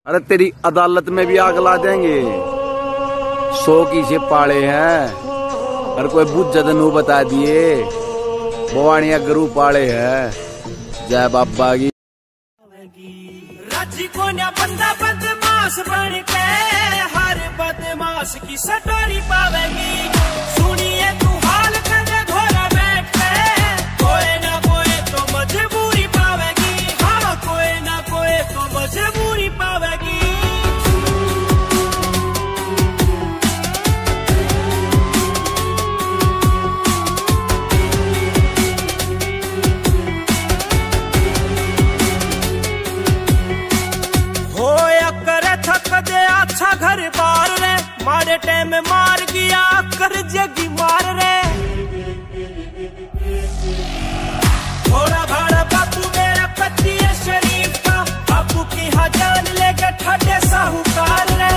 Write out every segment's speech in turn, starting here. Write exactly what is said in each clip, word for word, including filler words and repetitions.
अरे तेरी अदालत में भी आग ला देंगे। सौ की से पाले हैं और कोई बुझ जदनू बता दिए भवानिया गुरु पाले है। जय बाबा की। राजी को ना बंदा बदमाश बन के हर बदमाश की सटोरी पावेगी। सुनिए तू हाल कर घोड़ा बैठ के कोई ना कोई तो मजबूरी पावेगी। हाँ कोई ना कोई तो मजबूरी पावेगी। अच्छा घर बार रे मारे टाइम मार गया कर जगी मार रे। थोड़ा भाड़ा बापू मेरा पति है शरीफ का बापू की हाँ जान लेके ठंडे साहूकार रे।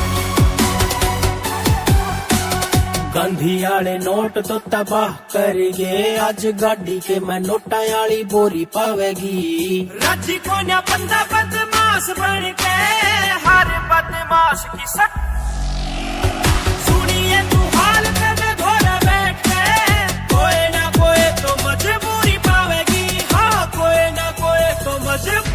गांधी आले नोट तो तबाह करेंगे आज गाड़ी के मैं नोटा आली बोरी पावेगी। राजी को ना बंदा बदमाश बन के हर बदमाश की सट। सुनिए तू हाल कर घोड़ा बैठ के कोई ना कोई तो मजबूरी पावेगी। हाँ कोई ना कोई तो मजबूरी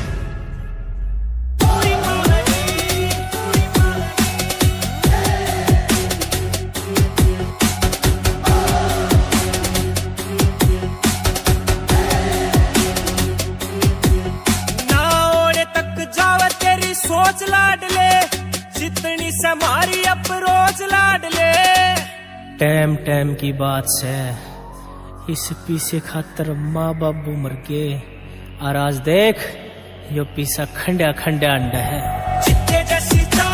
सोच लाड ले जितनी समारी अप्रोच लाड ले। टाइम टाइम की बात से इस पीसे खातर माँ बाबू मर गए और आज देख यो पीसा खंडा खंडा अंडा है। जितने जैसी